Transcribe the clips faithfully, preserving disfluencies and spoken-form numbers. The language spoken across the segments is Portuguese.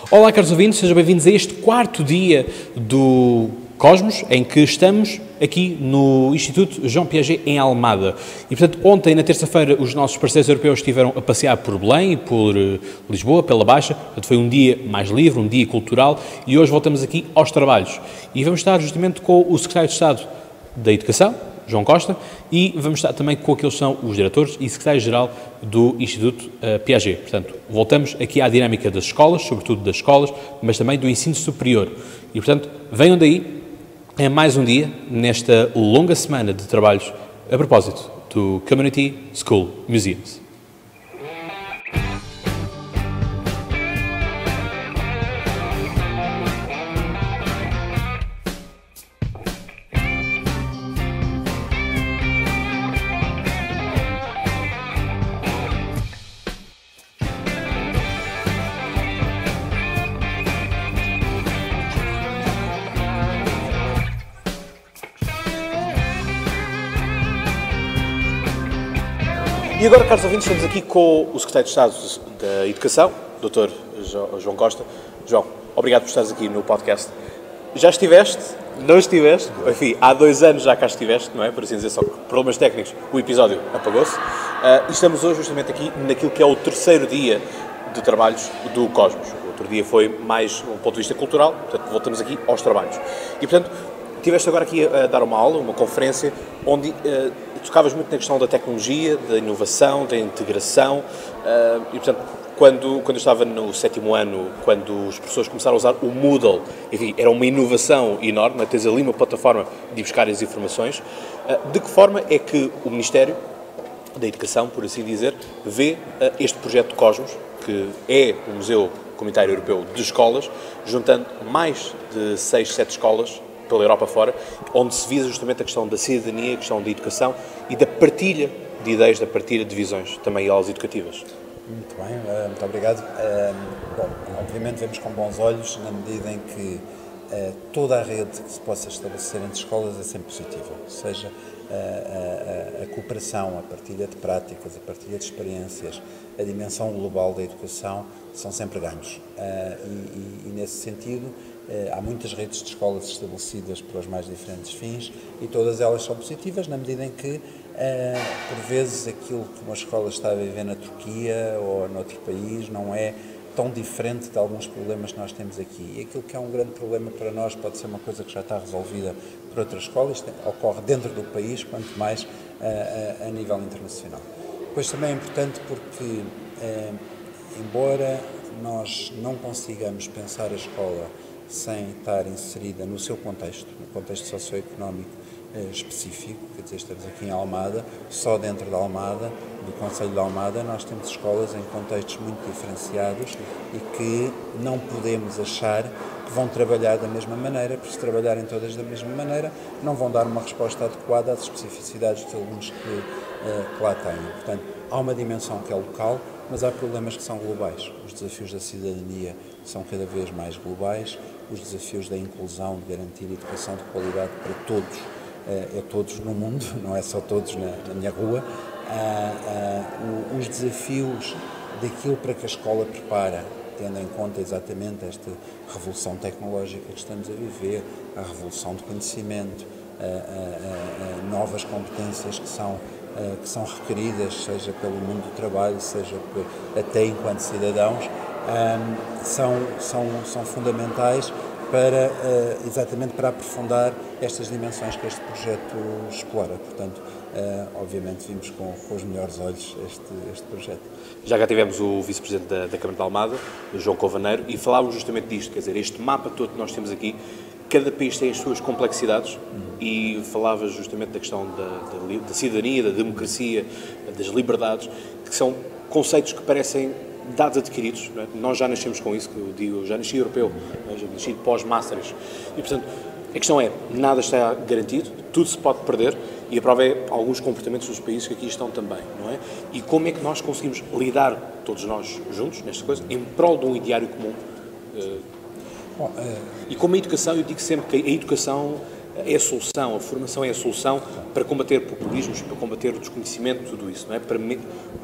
Olá, caros ouvintes, sejam bem-vindos a este quarto dia do Cosmos, em que estamos aqui no Instituto João Piaget, em Almada. E, portanto, ontem, na terça-feira, os nossos parceiros europeus estiveram a passear por Belém e por uh, Lisboa, pela Baixa. Portanto, foi um dia mais livre, um dia cultural, e hoje voltamos aqui aos trabalhos. E vamos estar justamente com o Secretário de Estado da Educação, João Costa, e vamos estar também com aqueles que são os diretores e secretário-geral do Instituto uh, Piaget. Portanto, voltamos aqui à dinâmica das escolas, sobretudo das escolas, mas também do ensino superior. E, portanto, venham daí, é mais um dia nesta longa semana de trabalhos a propósito do Community School Museums. E agora, caros ouvintes, estamos aqui com o Secretário de Estado da Educação, doutor João Costa. João, obrigado por estares aqui no podcast. Já estiveste? Não estiveste? Enfim, há dois anos já cá estiveste, não é? Por assim dizer, só que por problemas técnicos o episódio apagou-se. Uh, e estamos hoje justamente aqui naquilo que é o terceiro dia de trabalhos do Cosmos. O outro dia foi mais um ponto de vista cultural, portanto voltamos aqui aos trabalhos. E, portanto, estiveste agora aqui a dar uma aula, uma conferência, onde uh, tocavas muito na questão da tecnologia, da inovação, da integração, uh, e portanto, quando, quando eu estava no sétimo ano, quando os professores começaram a usar o Moodle, enfim, era uma inovação enorme, tens ali uma plataforma de buscar as informações. Uh, de que forma é que o Ministério da Educação, por assim dizer, vê uh, este projeto Cosmos, que é o Museu Comunitário Europeu de Escolas, juntando mais de seis, sete escolas pela Europa fora, onde se visa justamente a questão da cidadania, a questão da educação e da partilha de ideias, da partilha de visões, também aulas educativas. Muito bem, uh, muito obrigado. Uh, bom, obviamente vemos com bons olhos na medida em que uh, toda a rede que se possa estabelecer entre escolas é sempre positiva, ou seja, uh, a, a, a cooperação, a partilha de práticas, a partilha de experiências, a dimensão global da educação são sempre ganhos. Uh, e, e, e nesse sentido, há muitas redes de escolas estabelecidas para os mais diferentes fins e todas elas são positivas na medida em que, por vezes, aquilo que uma escola está a viver na Turquia ou noutro país não é tão diferente de alguns problemas que nós temos aqui. E aquilo que é um grande problema para nós pode ser uma coisa que já está resolvida por outras escolas, isto ocorre dentro do país, quanto mais a, a, a nível internacional. Depois também é importante porque, embora nós não consigamos pensar a escola sem estar inserida no seu contexto, no contexto socioeconómico eh, específico, quer dizer, estamos aqui em Almada, só dentro da Almada, do Concelho de Almada, nós temos escolas em contextos muito diferenciados e que não podemos achar que vão trabalhar da mesma maneira, porque se trabalharem todas da mesma maneira, não vão dar uma resposta adequada às especificidades dos alunos que, eh, que lá têm. Portanto, há uma dimensão que é local, mas há problemas que são globais. Os desafios da cidadania são cada vez mais globais, os desafios da inclusão, de garantir educação de qualidade para todos, é todos no mundo, não é só todos na, na minha rua, os desafios daquilo para que a escola prepara, tendo em conta exatamente esta revolução tecnológica que estamos a viver, a revolução de conhecimento, novas competências que são que são requeridas, seja pelo mundo do trabalho, seja por, até enquanto cidadãos, um, são, são, são fundamentais para, uh, exatamente para aprofundar estas dimensões que este projeto explora. Portanto, uh, obviamente vimos com, com os melhores olhos este, este projeto. Já cá tivemos o Vice-Presidente da, da Câmara de Almada, o João Covaneiro, e falávamos justamente disto, quer dizer, este mapa todo que nós temos aqui, cada país tem as suas complexidades, uhum. E falava justamente da questão da, da, da cidadania, da democracia, das liberdades, que são conceitos que parecem dados adquiridos, não é? Nós já nascemos com isso, que eu digo, eu já nasci europeu, não é? Já nasci pós-Masters, e portanto, a questão é, nada está garantido, tudo se pode perder, e a prova é alguns comportamentos dos países que aqui estão também, não é? E como é que nós conseguimos lidar, todos nós juntos, nesta coisa, em prol de um ideário comum? Uh, Bom, uh... E como a educação, eu digo sempre que a educação é a solução, a formação é a solução para combater populismos, para combater o desconhecimento, tudo isso, não é? Para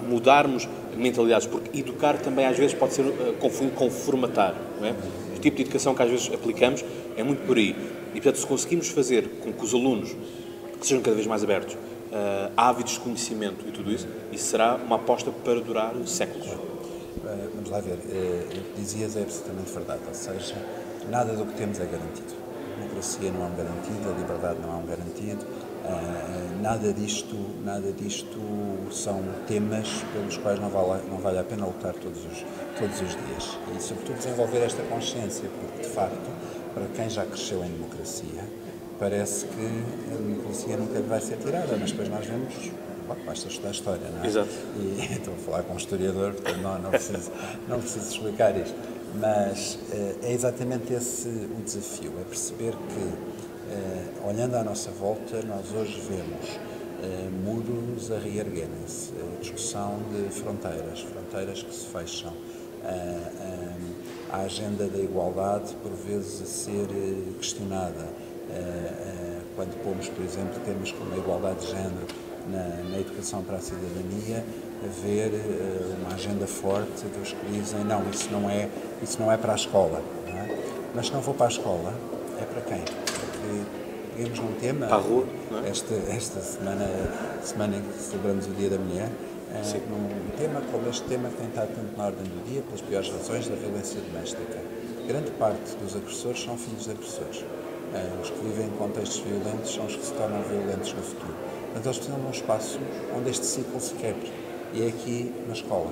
mudarmos mentalidades, porque educar também às vezes pode ser uh, confundido com formatar, não é? O tipo de educação que às vezes aplicamos é muito por aí. E, portanto, se conseguimos fazer com que os alunos que sejam cada vez mais abertos, uh, ávidos de conhecimento e tudo isso, isso será uma aposta para durar séculos. Uh, vamos lá ver, uh, o que dizias é absolutamente verdade, ou seja, nada do que temos é garantido. A democracia não é um garantido, a liberdade não é um garantido, uh, nada disto, nada disto são temas pelos quais não vale, não vale a pena lutar todos os, todos os dias. E, sobretudo, desenvolver esta consciência, porque, de facto, para quem já cresceu em democracia, parece que a democracia nunca vai ser tirada, mas depois nós vemos, bom, basta estudar a história, não é? Exato. E estou a falar com um historiador, portanto não, não, preciso, não preciso explicar isto. Mas é exatamente esse o desafio, é perceber que, olhando à nossa volta, nós hoje vemos muros a reerguerem-se, discussão de fronteiras, fronteiras que se fecham, a agenda da igualdade por vezes a ser questionada, quando pomos, por exemplo, temas como a igualdade de género na, na educação para a cidadania, haver uma agenda forte dos que dizem não, isso não é, isso não é para a escola, não é? Mas se não for para a escola, é para quem? Porque, digamos, num tema, para a rua, não é? esta, esta semana, semana em que celebramos o Dia da Mulher, Sim. num tema como este tema que tem estado tanto na ordem do dia, pelas piores razões da violência doméstica. Grande parte dos agressores são filhos de agressores. Os que vivem em contextos violentos são os que se tornam violentos no futuro. Portanto, eles precisam de um espaço onde este ciclo se quebre. E é aqui na escola.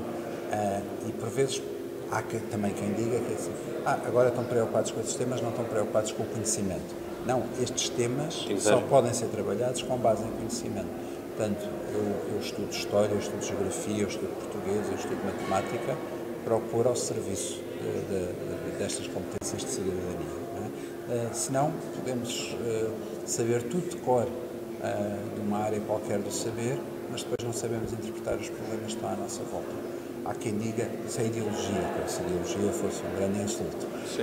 E, por vezes, há também quem diga que é assim, ah, agora estão preocupados com estes temas, não estão preocupados com o conhecimento. Não, estes temas só podem ser trabalhados com base em conhecimento. Portanto, eu, eu estudo História, eu estudo Geografia, eu estudo Português, eu estudo Matemática, para pôr ao serviço de, de, de, destas competências de cidadania. Não é? uh, senão, podemos uh, saber tudo de cor uh, de uma área qualquer do saber, mas depois não sabemos interpretar os problemas que estão à nossa volta. Há quem diga que isso é ideologia, como se a ideologia fosse um grande insulto. Uh,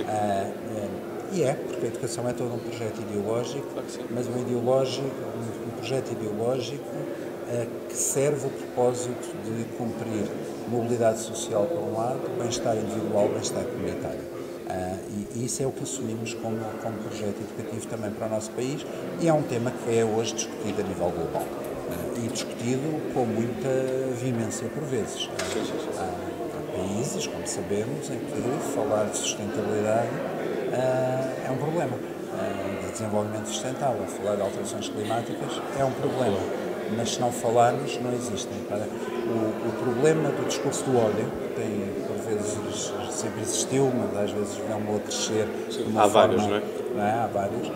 uh, e é, porque a educação é todo um projeto ideológico, claro, mas um, ideológico, um, um projeto ideológico uh, que serve o propósito de cumprir mobilidade social por um lado, bem-estar individual, bem-estar comunitário. Uh, e, e isso é o que assumimos como, como projeto educativo também para o nosso país e é um tema que é hoje discutido a nível global. Uh, e discutido com muita veemência por vezes. Uh, há países, como sabemos, em que falar de sustentabilidade uh, é um problema. Uh, de desenvolvimento sustentável, falar de alterações climáticas é um problema. Mas se não falarmos, não existem. O, o problema do discurso do ódio, que tem, por vezes, sempre existiu, mas às vezes vem-lo a crescer. Sim, há forma, vários, não é? Não é? Há vários.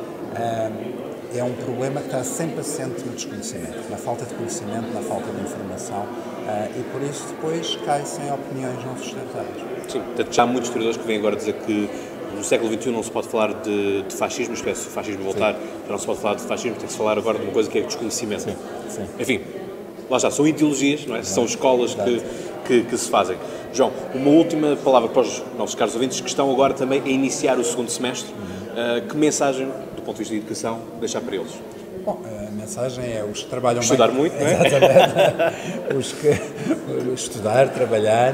Um, é um problema que está sempre assente no desconhecimento, na falta de conhecimento, na falta de informação, uh, e por isso depois cai-se em opiniões não sustentáveis. Sim, portanto, já há muitos historiadores que vêm agora dizer que no século vinte e um não se pode falar de, de fascismo, se o fascismo voltar, já não se pode falar de fascismo, tem que se falar agora de uma coisa que é desconhecimento. Sim, sim. Enfim, lá está, são ideologias, não é? São escolas que, que, que se fazem. João, uma última palavra para os nossos caros ouvintes que estão agora também a iniciar o segundo semestre. Uhum. Uh, que mensagem, do ponto de vista de educação, deixar para eles? Bom, a mensagem é os que trabalham estudar bem... muito, não é? Exatamente. os que estudar, trabalhar,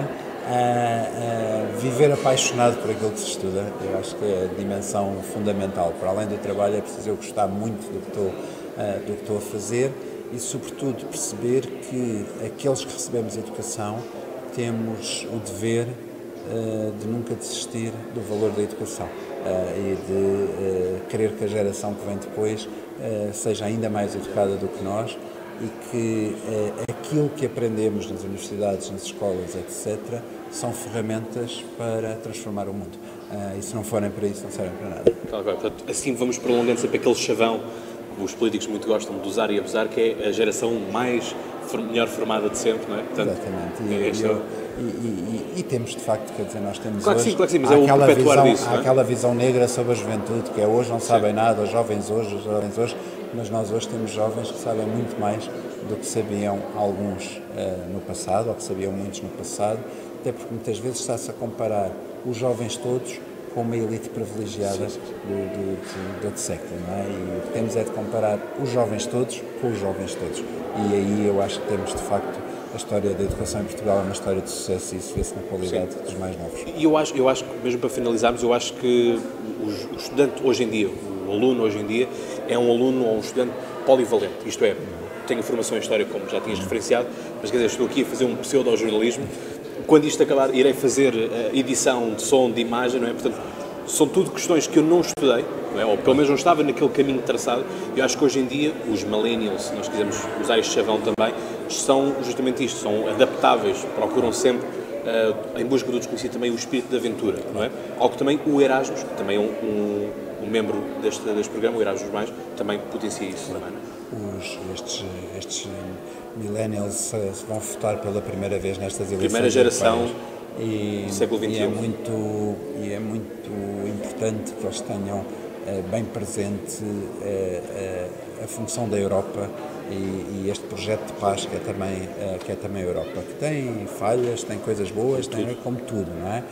uh, uh, viver apaixonado por aquilo que se estuda. Eu acho que é a dimensão fundamental. Para além do trabalho, é preciso eu gostar muito do que estou, uh, do que estou a fazer e, sobretudo, perceber que aqueles que recebemos educação temos o dever uh, de nunca desistir do valor da educação. Uh, e de uh, querer que a geração que vem depois uh, seja ainda mais educada do que nós e que uh, aquilo que aprendemos nas universidades, nas escolas, etcétera, são ferramentas para transformar o mundo. Uh, e se não forem para isso, não servem para nada. Claro, claro. Portanto, assim vamos prolongando sempre aquele chavão que os políticos muito gostam de usar e abusar, que é a geração mais melhor formada de sempre, não é? Portanto, exatamente. E, é e, eu, e, e, e temos, de facto, quer dizer, nós temos claro hoje... Que sim, claro que sim, mas é o perpetuar visão, disso, há não é? aquela visão negra sobre a juventude, que é hoje não sabem sim. nada, os jovens hoje, os jovens hoje, mas nós hoje temos jovens que sabem muito mais do que sabiam alguns uh, no passado, ou que sabiam muitos no passado, até porque muitas vezes está-se a comparar os jovens todos com uma elite privilegiada sim, sim. Do, do, do, do outro século, não é? E o que temos é de comparar os jovens todos com os jovens todos. E aí eu acho que temos, de facto, a história da educação em Portugal é uma história de sucesso e isso vê-se na qualidade Sim. dos mais novos. E eu acho, eu acho que, mesmo para finalizarmos, eu acho que o, o estudante hoje em dia, o aluno hoje em dia, é um aluno ou um estudante polivalente, isto é, tenho formação em História, como já tinhas referenciado, mas quer dizer, estou aqui a fazer um pseudo-jornalismo. Quando isto acabar, irei fazer uh, edição de som, de imagem, não é? Portanto, são tudo questões que eu não estudei, não é? Ou pelo menos não estava naquele caminho traçado. Eu acho que hoje em dia, os millennials, se nós quisermos usar este chavão também, são justamente isto, são adaptáveis, procuram sempre, uh, em busca do desconhecido, também o espírito de aventura, não é? Algo que também o Erasmus, que também é um, um, um membro deste, deste programa, o Erasmus Mais, também potencia isso, não é? Os, estes, estes millennials vão votar pela primeira vez nestas eleições. Primeira geração e, do século vinte e um. E é, muito, e é muito importante que eles tenham uh, bem presente uh, uh, a função da Europa e, e este projeto de paz que é também, uh, que é também a Europa, que tem falhas, tem coisas boas, tem como tudo, não é?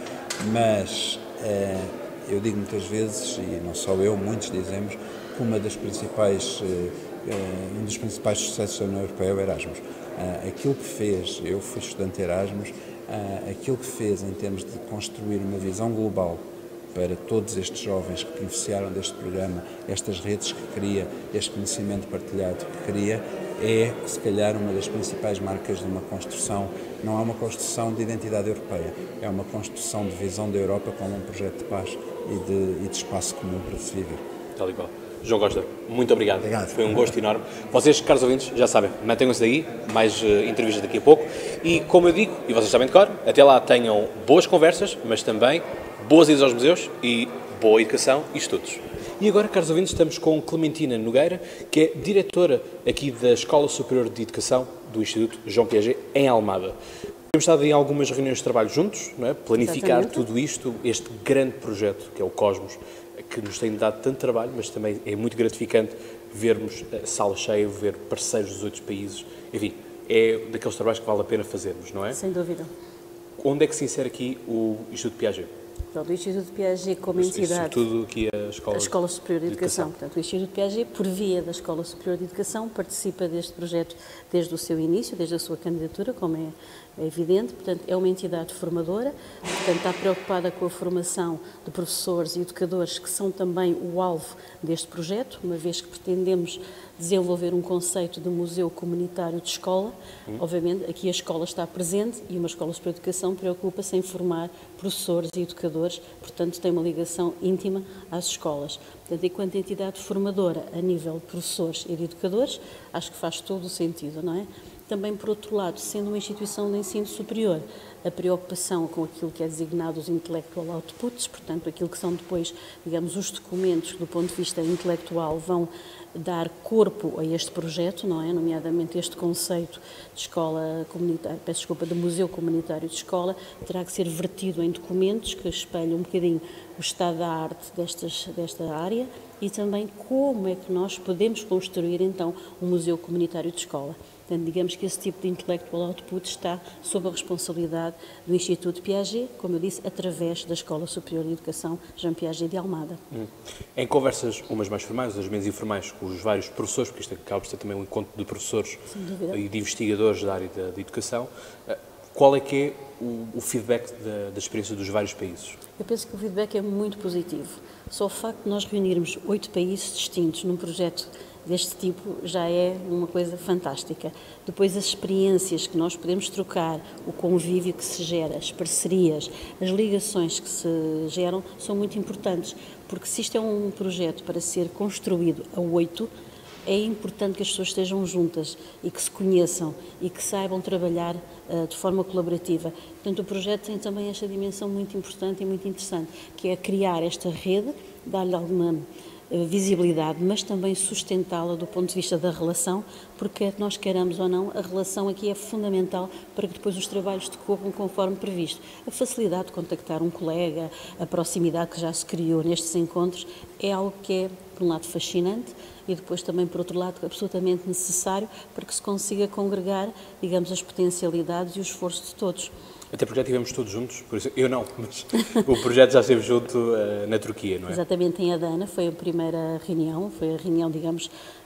Mas uh, eu digo muitas vezes, e não só eu, muitos dizemos, que uma das principais... Uh, Uh, um dos principais sucessos da União Europeia é o Erasmus. Uh, aquilo que fez, eu fui estudante Erasmus, uh, aquilo que fez em termos de construir uma visão global para todos estes jovens que beneficiaram deste programa, estas redes que cria, este conhecimento partilhado que cria, é, se calhar, uma das principais marcas de uma construção. Não é uma construção de identidade europeia, é uma construção de visão da Europa como um projeto de paz e de, e de espaço comum para se viver. Tal e qual. João Costa, muito obrigado. Obrigado. Foi um gosto enorme. Vocês, caros ouvintes, já sabem, mantenham-se daí, mais uh, entrevistas daqui a pouco. E, como eu digo, e vocês sabem de cor, até lá tenham boas conversas, mas também boas idas aos museus e boa educação e estudos. E agora, caros ouvintes, estamos com Clementina Nogueira, que é diretora aqui da Escola Superior de Educação do Instituto João Piaget, em Almada. Temos estado em algumas reuniões de trabalho juntos, não é? Planificar Exatamente. Tudo isto, este grande projeto que é o Cosmos, que nos tem dado tanto trabalho, mas também é muito gratificante vermos a sala cheia, ver parceiros dos outros países. Enfim, é daqueles trabalhos que vale a pena fazermos, não é? Sem dúvida. Onde é que se insere aqui o Instituto Piaget? Pronto, o Instituto Piaget como entidade... Sobretudo aqui a Escola, a Escola Superior de, de Educação. Educação. Portanto, o Instituto Piaget, por via da Escola Superior de Educação, participa deste projeto desde o seu início, desde a sua candidatura, como é, é evidente. Portanto, é uma entidade formadora, portanto, está preocupada com a formação de professores e educadores que são também o alvo deste projeto, uma vez que pretendemos desenvolver um conceito de museu comunitário de escola. Hum. Obviamente, aqui a escola está presente e uma Escola Superior de Educação preocupa-se em formar professores e educadores, portanto, tem uma ligação íntima às escolas. Portanto, enquanto entidade formadora a nível de professores e de educadores, acho que faz todo o sentido, não é? Também, por outro lado, sendo uma instituição de ensino superior, a preocupação com aquilo que é designado os intellectual outputs, portanto, aquilo que são depois, digamos, os documentos que, do ponto de vista intelectual, vão dar corpo a este projeto, não é? Nomeadamente este conceito de escola comunitária, peço desculpa, de museu comunitário de escola, terá que ser vertido em documentos que espelham um bocadinho o estado da arte destas, desta área e também como é que nós podemos construir, então, um museu comunitário de escola. Portanto, digamos que esse tipo de intellectual output está sob a responsabilidade do Instituto Piaget, como eu disse, através da Escola Superior de Educação João Piaget de Almada. Hum. Em conversas, umas mais formais, outras menos informais, com os vários professores, porque isto acaba por ser também um encontro de professores e de investigadores da área da, da educação, qual é que é o, o feedback da, da experiência dos vários países? Eu penso que o feedback é muito positivo. Só o facto de nós reunirmos oito países distintos num projeto deste tipo já é uma coisa fantástica. Depois as experiências que nós podemos trocar, o convívio que se gera, as parcerias, as ligações que se geram são muito importantes, porque se isto é um projeto para ser construído a oito, é importante que as pessoas estejam juntas e que se conheçam e que saibam trabalhar uh, de forma colaborativa. Portanto, o projeto tem também esta dimensão muito importante e muito interessante, que é criar esta rede, dar-lhe alguma visibilidade, mas também sustentá-la do ponto de vista da relação, porque nós queiramos ou não, a relação aqui é fundamental para que depois os trabalhos decorram conforme previsto. A facilidade de contactar um colega, a proximidade que já se criou nestes encontros, é algo que é, por um lado, fascinante e depois também, por outro lado, absolutamente necessário para que se consiga congregar, digamos, as potencialidades e o esforço de todos. Até porque já estivemos todos juntos, por isso, eu não, mas o projeto já esteve junto uh, na Turquia, não é? Exatamente, em Adana, foi a primeira reunião, foi a reunião, digamos,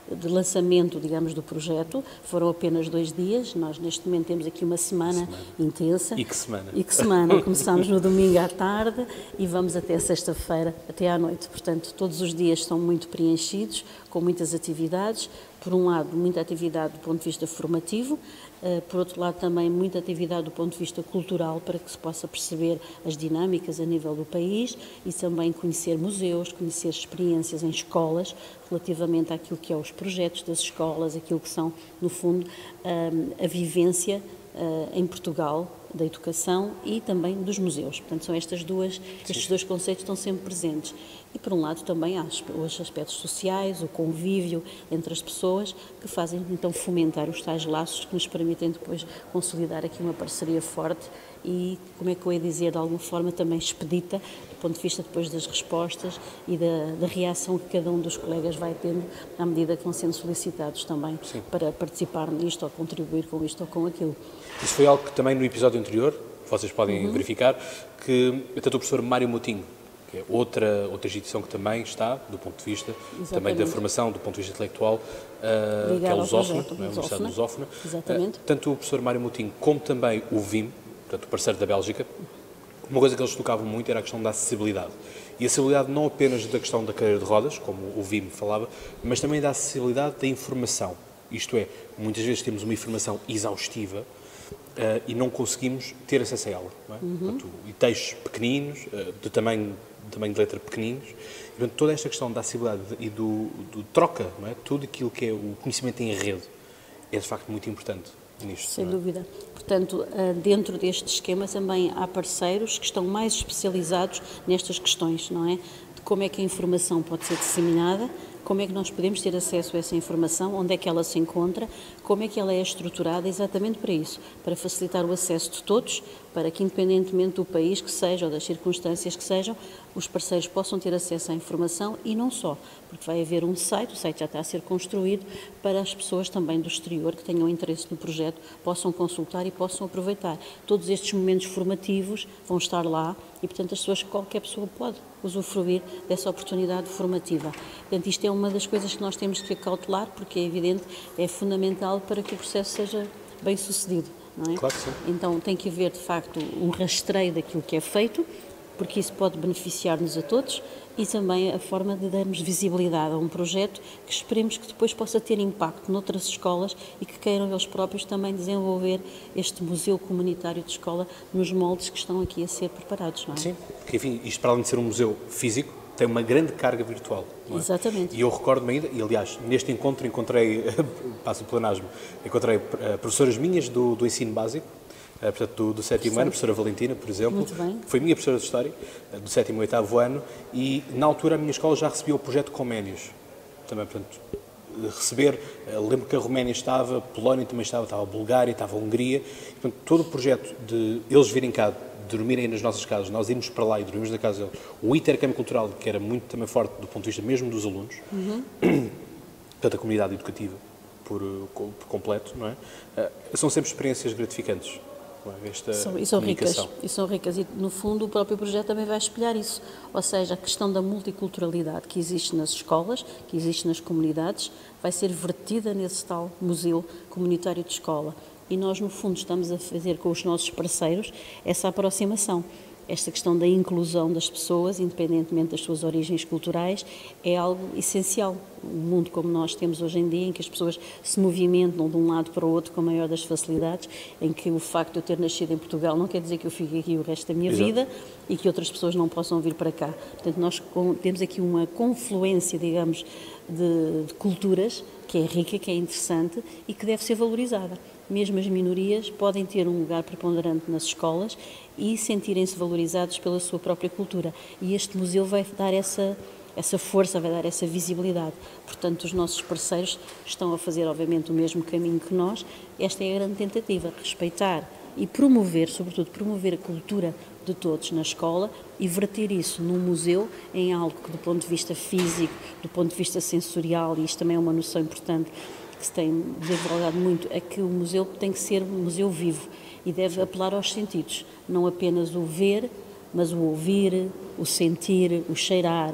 de lançamento, digamos, do projeto. Foram apenas dois dias, nós neste momento temos aqui uma semana, semana. intensa. E que semana? E que semana, começamos no domingo à tarde e vamos até sexta-feira, até à noite. Portanto, todos os dias estão muito preenchidos, com muitas atividades. Por um lado, muita atividade do ponto de vista formativo, por outro lado também muita atividade do ponto de vista cultural, para que se possa perceber as dinâmicas a nível do país e também conhecer museus, conhecer experiências em escolas, relativamente àquilo que é os projetos das escolas, aquilo que são, no fundo, a vivência em Portugal da educação e também dos museus. Portanto, são estas duas, estes dois conceitos estão sempre presentes. E, por um lado, também há os aspectos sociais, o convívio entre as pessoas, que fazem, então, fomentar os tais laços que nos permitem depois consolidar aqui uma parceria forte e, como é que eu ia dizer, de alguma forma também expedita, do ponto de vista depois das respostas e da, da reação que cada um dos colegas vai tendo, à medida que vão sendo solicitados também Sim. para participar nisto ou contribuir com isto ou com aquilo. Isso foi algo que também no episódio anterior, vocês podem uhum. verificar, que até o professor Mário Moutinho, que é outra, outra instituição que também está, do ponto de vista Exatamente. também da formação, do ponto de vista intelectual, uh, que é a Lusófona, é? a Universidade de Lusófona. Exatamente. Uh, tanto o professor Mário Moutinho como também o V I M, portanto o parceiro da Bélgica, uma coisa que eles tocavam muito era a questão da acessibilidade. E a acessibilidade não apenas da questão da cadeira de rodas, como o V I M falava, mas também da acessibilidade da informação. Isto é, muitas vezes temos uma informação exaustiva, Uh, e não conseguimos ter acesso a ela. Não é? Uhum. Portanto, e textos pequeninos, uh, de tamanho, tamanho de letra pequeninos, e, portanto, toda esta questão da acessibilidade e do, do troca, não é? Tudo aquilo que é o conhecimento em rede, é de facto muito importante nisto. Sem não é? dúvida. Portanto, uh, dentro deste esquema também há parceiros que estão mais especializados nestas questões, não é? De como é que a informação pode ser disseminada, como é que nós podemos ter acesso a essa informação, onde é que ela se encontra, como é que ela é estruturada exatamente para isso, para facilitar o acesso de todos, para que independentemente do país que seja ou das circunstâncias que sejam, os parceiros possam ter acesso à informação e não só, porque vai haver um site, o site já está a ser construído, para as pessoas também do exterior que tenham interesse no projeto possam consultar e possam aproveitar. Todos estes momentos formativos vão estar lá e, portanto, as pessoas, qualquer pessoa pode usufruir dessa oportunidade formativa. Portanto, isto é uma das coisas que nós temos que acautelar, porque é evidente, é fundamental para que o processo seja bem sucedido, não é? Claro que sim. Então tem que haver, de facto, um rastreio daquilo que é feito, porque isso pode beneficiar-nos a todos, e também a forma de darmos visibilidade a um projeto que esperemos que depois possa ter impacto noutras escolas e que queiram eles próprios também desenvolver este museu comunitário de escola nos moldes que estão aqui a ser preparados, não é? Sim, porque enfim, isto para além de ser um museu físico, tem uma grande carga virtual. Não é? Exatamente. E eu recordo-me ainda, e aliás, neste encontro encontrei, passo o planasmo, encontrei uh, professoras minhas do, do ensino básico, Uh, portanto, do, do sétimo Sim. ano, a professora Valentina, por exemplo, Muito bem. foi minha professora de História, uh, do sétimo e oitavo ano, e na altura a minha escola já recebia o projeto Comenius. Também, portanto, receber, uh, lembro que a Roménia estava, a Polónia também estava, estava a Bulgária, estava a Hungria, e, portanto, todo o projeto de eles virem cá, dormirem nas nossas casas, nós irmos para lá e dormirmos na casa deles, o intercâmbio cultural, que era muito também forte do ponto de vista mesmo dos alunos, Uhum. portanto, a comunidade educativa por, por completo, não é? Uh, são sempre experiências gratificantes. Esta são, e são ricas, e são ricas, e no fundo o próprio projeto também vai espelhar isso, ou seja, a questão da multiculturalidade que existe nas escolas, que existe nas comunidades, vai ser vertida nesse tal museu comunitário de escola, e nós no fundo estamos a fazer com os nossos parceiros essa aproximação. Esta questão da inclusão das pessoas, independentemente das suas origens culturais, é algo essencial. Um mundo como nós temos hoje em dia, em que as pessoas se movimentam de um lado para o outro com a maior das facilidades, em que o facto de eu ter nascido em Portugal não quer dizer que eu fique aqui o resto da minha Exato. vida e que outras pessoas não possam vir para cá. Portanto, nós temos aqui uma confluência, digamos, de, de culturas que é rica, que é interessante e que deve ser valorizada. Mesmo as minorias podem ter um lugar preponderante nas escolas e sentirem-se valorizados pela sua própria cultura. E este museu vai dar essa, essa força, vai dar essa visibilidade. Portanto, os nossos parceiros estão a fazer, obviamente, o mesmo caminho que nós. Esta é a grande tentativa, respeitar e promover, sobretudo, promover a cultura de todos na escola e verter isso num museu em algo que, do ponto de vista físico, do ponto de vista sensorial, e isto também é uma noção importante, que se tem desenvolvido muito, é que o museu tem que ser um museu vivo e deve apelar aos sentidos, não apenas o ver, mas o ouvir, o sentir, o cheirar,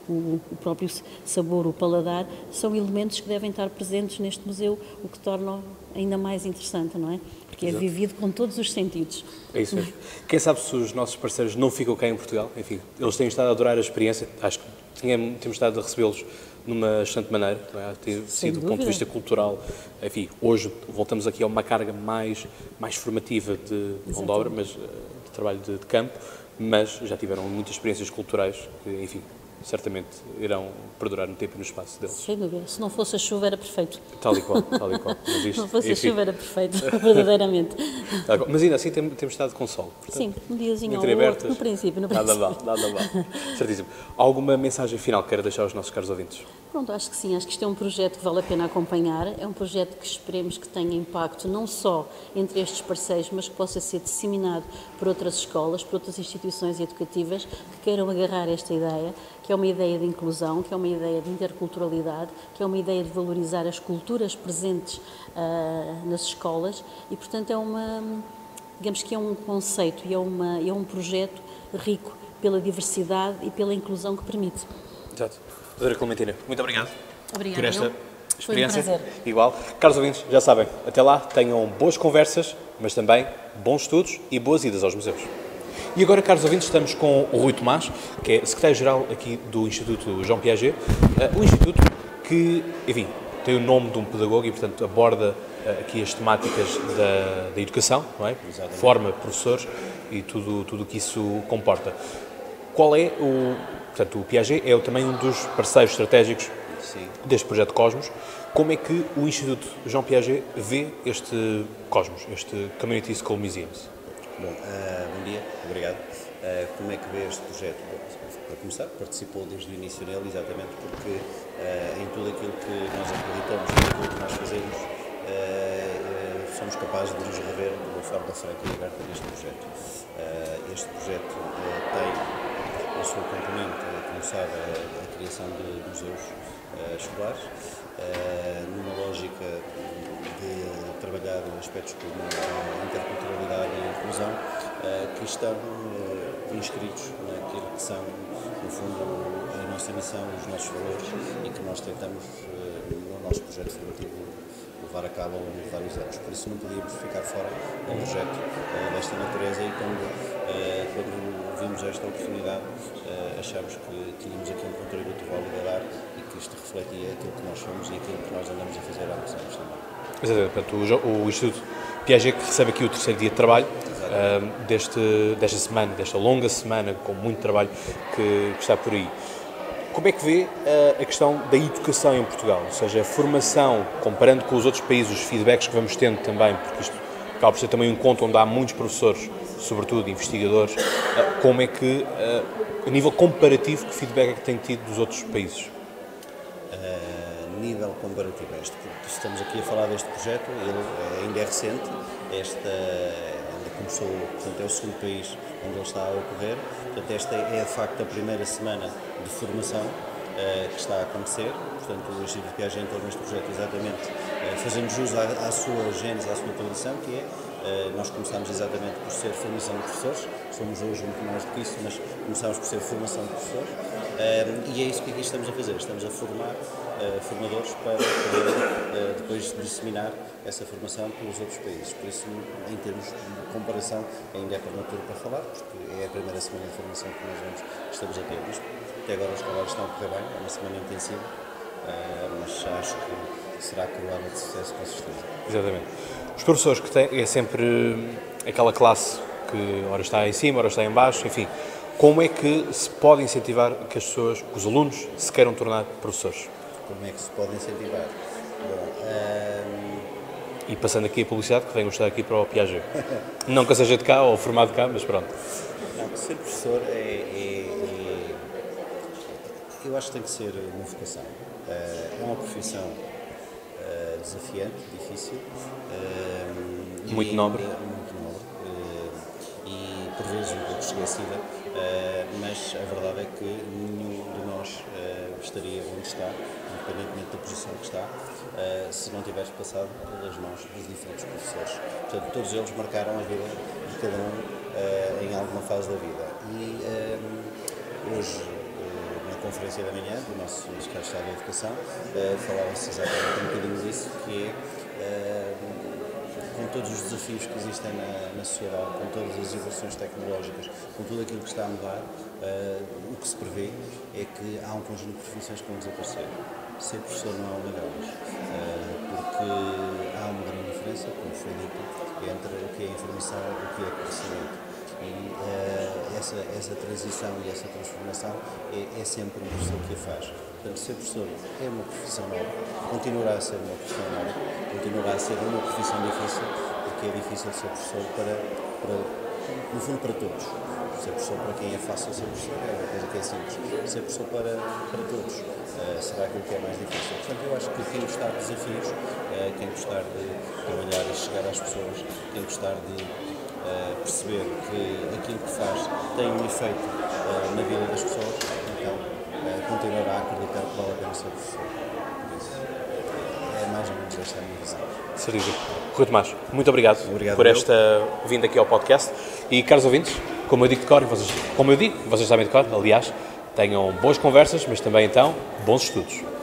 o, o próprio sabor, o paladar, são elementos que devem estar presentes neste museu, o que torna ainda mais interessante, não é? Porque é Exato. vivido com todos os sentidos. É isso mesmo. Quem sabe se os nossos parceiros não ficam cá em Portugal, enfim, eles têm estado a adorar a experiência, acho que tínhamos, temos estado a recebê-los numa excelente maneira, não é? Tem sido do ponto de vista cultural, enfim, hoje voltamos aqui a uma carga mais, mais formativa de mão de obra, mas de trabalho de, de campo, mas já tiveram muitas experiências culturais que, enfim, certamente irão perdurar no tempo e no espaço deles. Sem dúvida. Se não fosse a chuva era perfeito. Tal e qual, tal e qual. Mas isto, Se não fosse enfim, a chuva era perfeito, verdadeiramente. tal e qual. Mas ainda assim tem- temos estado com sol. Portanto, Sim, um diazinho ou entreabertas, outro, no princípio, no Nada princípio. vale, nada vale. Certíssimo. Alguma mensagem final que queira deixar aos nossos caros ouvintes? Pronto, acho que sim, acho que isto é um projeto que vale a pena acompanhar, é um projeto que esperemos que tenha impacto não só entre estes parceiros, mas que possa ser disseminado por outras escolas, por outras instituições educativas que queiram agarrar esta ideia, que é uma ideia de inclusão, que é uma ideia de interculturalidade, que é uma ideia de valorizar as culturas presentes ah, nas escolas e, portanto, é uma, digamos que é um conceito e é, uma, é um projeto rico pela diversidade e pela inclusão que permite. Exato. Doutora Clementina, muito obrigado Obrigada, por esta eu. experiência. Foi um prazer. Igual. Caros ouvintes, já sabem, até lá tenham boas conversas, mas também bons estudos e boas idas aos museus. E agora, caros ouvintes, estamos com o Rui Tomás, que é secretário-geral aqui do Instituto João Piaget, uh, um instituto que, enfim, tem o nome de um pedagogo e, portanto, aborda uh, aqui as temáticas da, da educação, não é? Forma professores e tudo tudo o que isso comporta. Qual é o... Portanto, o Piaget é também um dos parceiros estratégicos Sim. deste projeto Cosmos. Como é que o Instituto João Piaget vê este Cosmos, este Community School Museums? Bom, uh, bom dia, obrigado. Uh, como é que vê este projeto? Bom, para começar, participou desde o início dele, exatamente porque uh, em tudo aquilo que nós acreditamos, em tudo o que nós fazemos, uh, uh, somos capazes de nos rever de uma forma franca e aberta neste projeto. Uh, este projeto uh, tem a sua componente, como sabe, a, a criação de museus uh, escolares, uh, numa lógica de trabalhar aspectos como a interculturalidade e a inclusão, uh, que estão uh, inscritos naquilo que são, no fundo, a nossa missão, os nossos valores e que nós tentamos, uh, no nosso projeto formativo, levar a cabo ao longo de vários anos. Por isso não podíamos ficar fora de um projeto uh, desta natureza e quando, uh, quando vimos esta oportunidade, uh, achámos que tínhamos aqui um contributo válido a dar e que isto refletia aquilo que nós somos e aquilo que nós andamos a fazer há muitos anos também. Exatamente. Portanto, o, Jo- o Instituto Piaget que recebe aqui o terceiro dia de trabalho uh, deste, desta semana, desta longa semana, com muito trabalho que, que está por aí. Como é que vê uh, a questão da educação em Portugal? Ou seja, a formação, comparando com os outros países, os feedbacks que vamos tendo também, porque isto acaba por ser também um encontro onde há muitos professores, sobretudo investigadores, uh, como é que, uh, a nível comparativo, que feedback é que tem tido dos outros países? Uh, nível comparativo, este, estamos aqui a falar deste projeto, ele ainda é recente, esta ainda começou, portanto é o segundo país onde ele está a ocorrer, portanto esta é de facto a primeira semana de formação uh, que está a acontecer, portanto o Instituto Piaget entrou neste projeto exatamente uh, fazendo jus à, à sua gênese, à sua tradição, que é, uh, nós começámos exatamente por ser formação de professores, somos hoje muito mais do que isso, mas começámos por ser formação de professores, uh, e é isso que aqui estamos a fazer, estamos a formar uh, formadores para poder uh, depois disseminar essa formação pelos outros países, por isso em termos de comparação ainda é prematuro para falar, porque é a primeira semana de formação que nós vamos, estamos a ter, mas até agora os trabalhos estão a correr bem, é uma semana intensiva, uh, mas acho que será coroada de sucesso com certeza. Exatamente. Os professores que têm, é sempre aquela classe que ora está em cima, ora está em baixo, enfim, como é que se pode incentivar que as pessoas, que os alunos se queiram tornar professores? Como é que se pode incentivar? Bom, uh, E passando aqui a publicidade, que venham estar aqui para o Piaget. Não que eu seja de cá ou formado cá, mas pronto. não, ser professor é, é, é... Eu acho que tem que ser uma vocação. Uh, é uma profissão uh, desafiante, difícil. Uh, Muito e nobre. ainda muito nobre. Uh, e por vezes um pouco esquecida. Uh, mas a verdade é que nenhum de nós uh, estaria onde está, independentemente da posição que está, uh, se não tivesse passado pelas mãos dos diferentes professores. Portanto, todos eles marcaram a vida de cada um uh, em alguma fase da vida. E um, hoje, uh, conferência da manhã do nosso secretário de Estado da Educação, uh, falava-se exatamente um bocadinho disso, que é, uh, com todos os desafios que existem na, na sociedade, com todas as evoluções tecnológicas, com tudo aquilo que está a mudar, uh, o que se prevê é que há um conjunto de profissões que vão desaparecer. Ser professor não é obrigá-los, uh, porque há uma grande diferença, como foi dito, entre o que é informação e o que é conhecimento. E uh, essa, essa transição e essa transformação é, é sempre um professor que a faz. Portanto, ser professor é uma profissão nova, continuará a ser uma profissão nova, continuará a ser uma profissão difícil, porque é difícil ser professor para, para no fundo, para todos. Ser professor para quem é fácil, ser professor é uma coisa que é simples. Ser professor para, para todos uh, será aquilo que é mais difícil. Portanto, eu acho que quem gostar de desafios, uh, quem gostar de trabalhar e chegar às pessoas, quem gostar de uh, perceber que aquilo que faz tem um efeito uh, na vida das pessoas, então uh, continuará a acreditar que vale a pena ser professor. Por isso, é mais ou menos esta a minha visão. Certíssimo. Rui Tomás, muito obrigado, obrigado por eu. esta vinda aqui ao podcast. E, caros ouvintes, como eu digo de cor, vocês, como eu digo, vocês sabem de cor, aliás, tenham boas conversas, mas também, então, bons estudos.